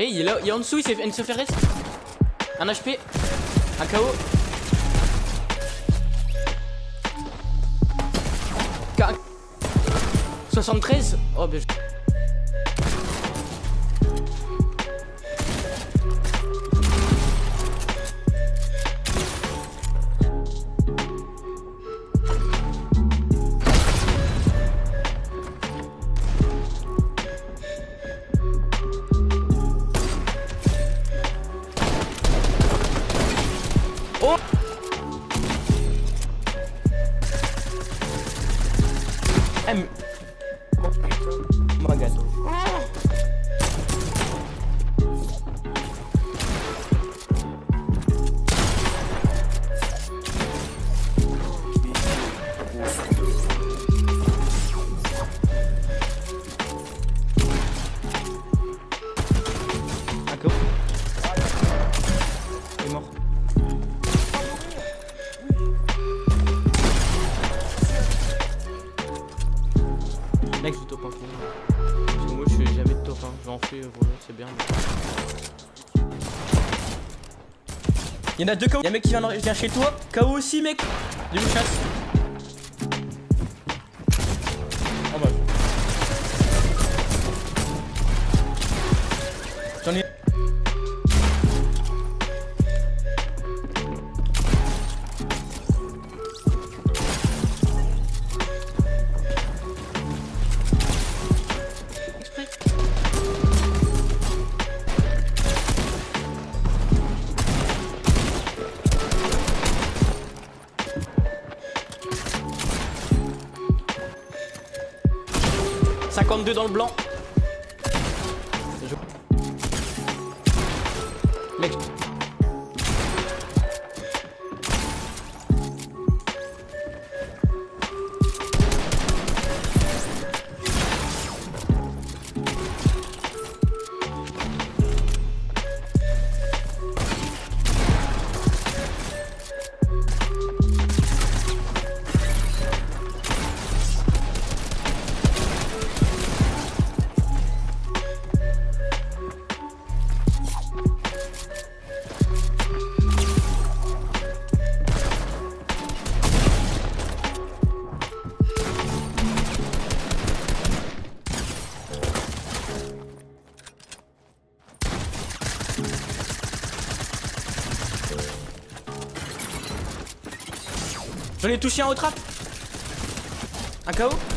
Eh, il est là, il est en dessous, il se fait reste. Un HP, un KO. 73. Oh, ben. Oh! M. Mon gâteau. Un KO. Il est mort. Mec, je top 1. Parce que moi je suis jamais de top 1. J'en fais, voilà, c'est bien. Il y en a deux KO. Il y a un mec qui vient chez toi. KO aussi, mec. De une chasse. Oh bah. J'en ai. « 52 dans le blanc. » Mec. J'en ai touché un au trap. Un KO.